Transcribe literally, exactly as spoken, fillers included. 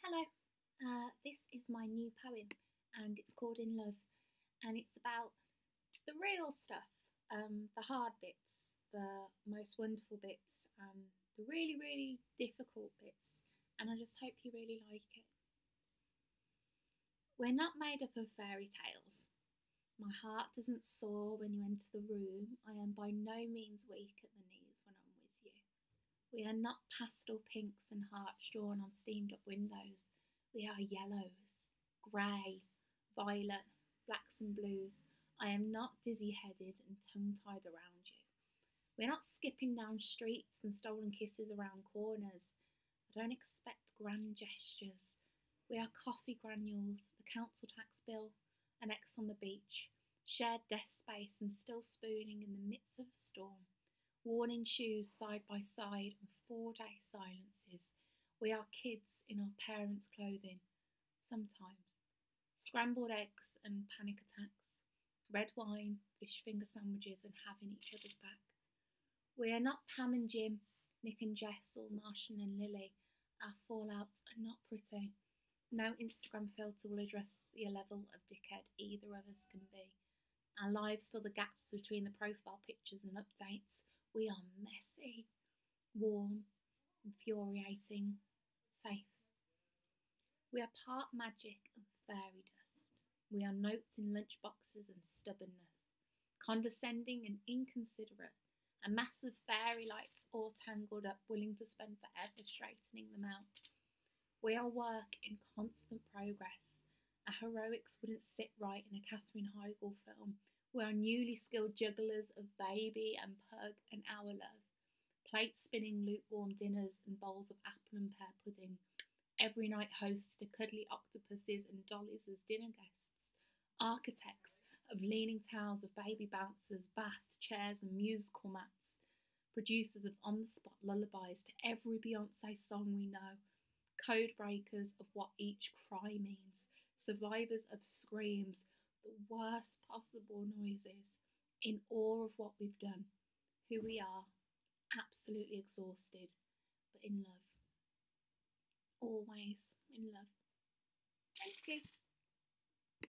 Hello, uh, this is my new poem and it's called In Love, and it's about the real stuff, um, the hard bits, the most wonderful bits, um, the really, really difficult bits, and I just hope you really like it. We're not made up of fairy tales. My heart doesn't soar when you enter the room. I am by no means weak at the knees when I'm with you. We are not pastel pinks and hearts drawn on steamed up windows. We are yellows, grey, violet, blacks and blues. I am not dizzy-headed and tongue-tied around you. We're not skipping down streets and stolen kisses around corners. I don't expect grand gestures. We are coffee granules, the council tax bill, an ex on the beach, shared desk space and still spooning in the midst of a storm. Worn in shoes side by side and four-day silences. We are kids in our parents' clothing, sometimes. Scrambled eggs and panic attacks. Red wine, fish finger sandwiches and having each other's back. We are not Pam and Jim, Nick and Jess or Martian and Lily. Our fallouts are not pretty. No Instagram filter will address the level of dickhead either of us can be. Our lives fill the gaps between the profile pictures and updates. We are messy, warm, infuriating, safe. We are part magic and fairy dust. We are notes in lunchboxes and stubbornness, condescending and inconsiderate, a mass of fairy lights all tangled up, willing to spend forever straightening them out. We are work in constant progress. Our heroics wouldn't sit right in a Katherine Heigl film. We are newly skilled jugglers of baby and pug and our love. Plate spinning lukewarm dinners and bowls of apple and pear pudding. Every night hosts to cuddly octopuses and dollies as dinner guests. Architects of leaning towers of baby bouncers, baths, chairs and musical mats. Producers of on-the-spot lullabies to every Beyonce song we know. Code breakers of what each cry means. Survivors of screams, the worst possible noises. In awe of what we've done, who we are. Absolutely exhausted, but in love. Always in love. Thank you.